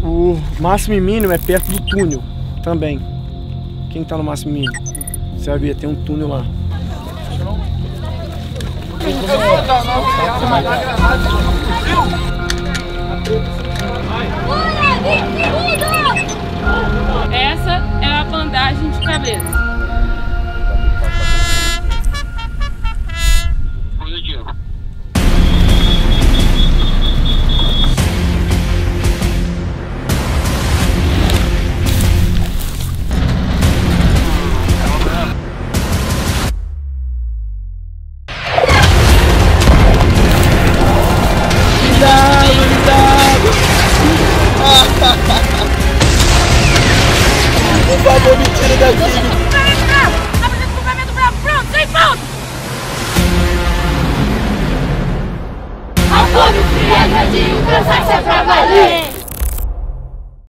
O máximo e mínimo é perto do túnel também. Quem tá no máximo e mínimo? Você vai ver, tem um túnel lá. Essa é a bandagem de cabeça.